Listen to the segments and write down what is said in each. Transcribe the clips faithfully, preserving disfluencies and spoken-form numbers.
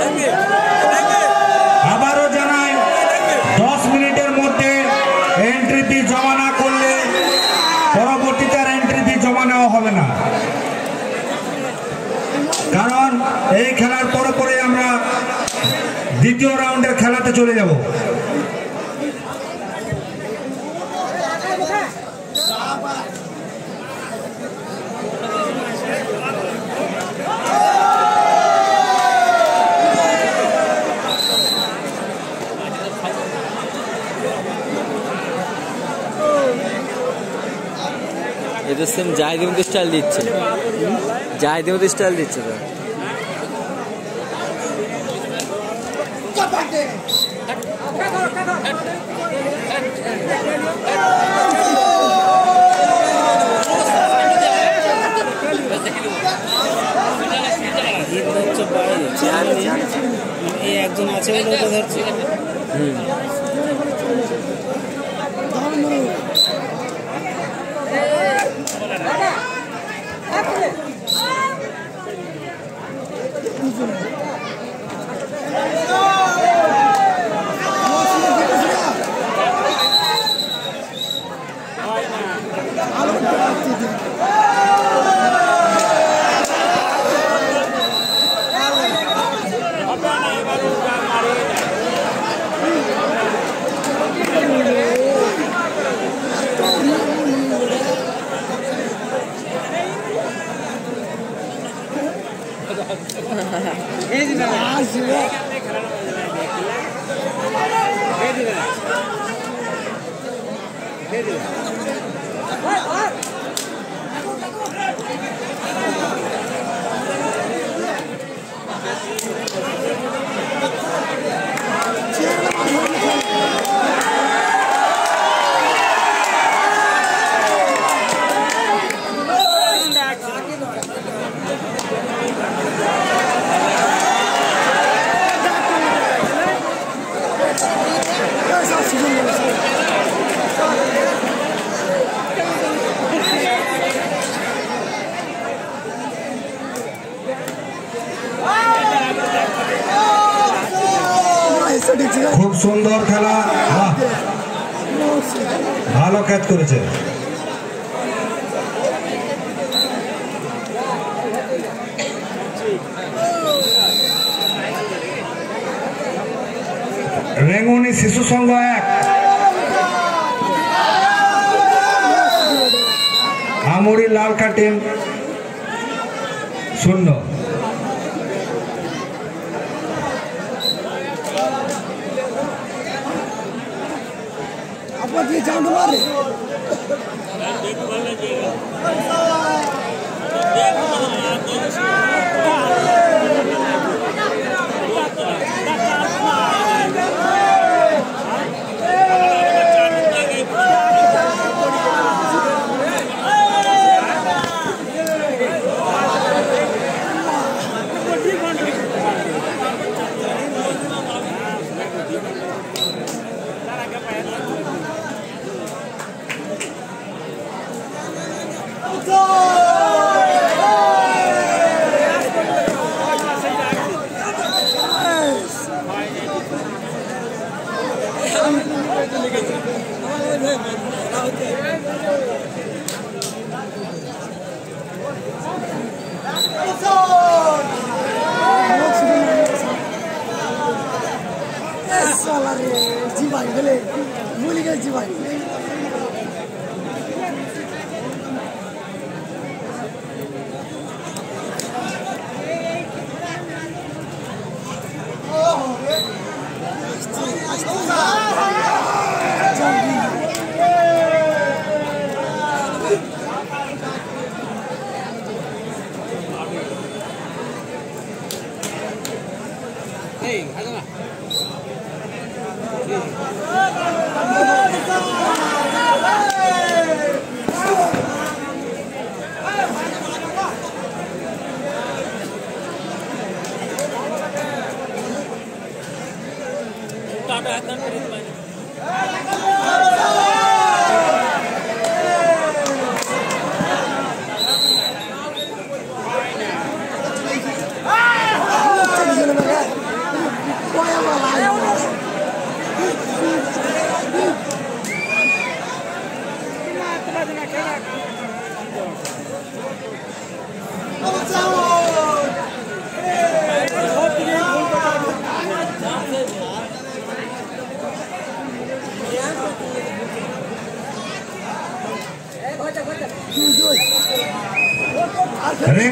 আবারও জানাই দশ মিনিটের মধ্যে এন্ট্রি ফি জমা না করলে পরবর্তীতে এন্ট্রি ফি জমা নেওয়া হবে না, কারণ এই খেলার পরে পরে আমরা দ্বিতীয় রাউন্ডের খেলাতে চলে যাব। এটা সেম জাহিদের মধ্যে স্টাইল দিচ্ছে, জাহিদের মধ্যে স্টাইল দিচ্ছে তো। একজন আছে বলে ওটা ধরছে। হুম খুব সুন্দর খেলা, ভালো ক্যাচ করেছে। রেঙ্গুনি শিশু সংঘ এক, আমুরি লালকা টিম শূন্য। জীবাই গেলে ভুলে গেল জীবাই।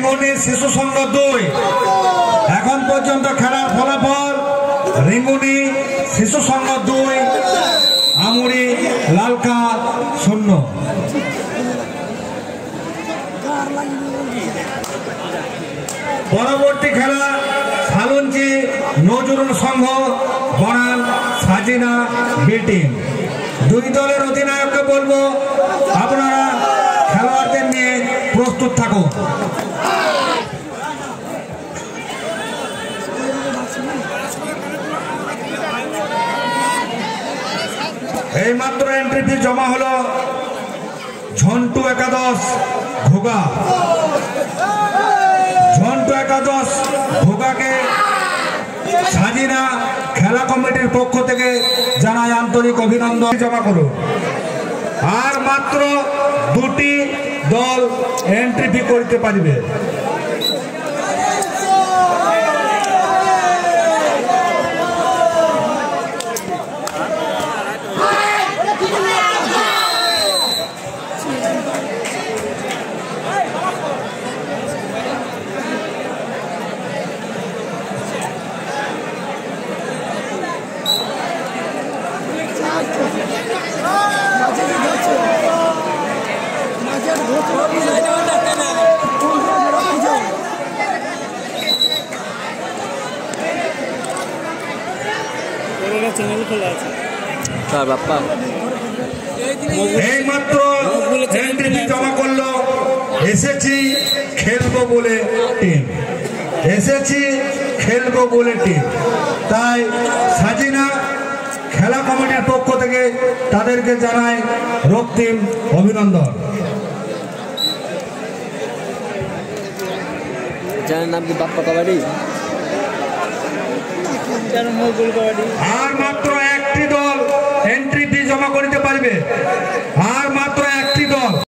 রিঙ্গুনি শিশু সংঘ দুই। এখন পর্যন্ত খেলার ফলাফল রিঙ্গুনি শিশু সংঘ দুই, আমুরি লালকা শূন্য। পরবর্তী খেলা সালুঞ্চি নজরুল সংঘ বনাম সাজিনা বি টিম। দুই দলের অধিনায়ককে বলবো আপনারা খেলোয়াড়দের নিয়ে প্রস্তুত থাকুন। এই মাত্র এন্ট্রি ফি জমা হলো ঝন্টু একাদশ ঘোগা। ঝন্টু একাদশ ঘোগাকে সাজিনা খেলা কমিটির পক্ষ থেকে জানাই আন্তরিক অভিনন্দন। জমা করুন। আর মাত্র দুটি দল এন্ট্রি ফি করতে পারবে। এই মাত্র এন্ট্রি ফি জমা করলো এসেছি খেলবো বলে টিম। এসেছি খেলবো বলে টিম। তাই সাজিনা খেলা কমিটির পক্ষ থেকে তাদেরকে জানাই রক্তিম অভিনন্দন। জানেন নাম কি বাপ্পা কাবাডি? আর মাত্র একটি দল এন্ট্রি ফি জমা করিতে পারবে। আর মাত্র একটি দল।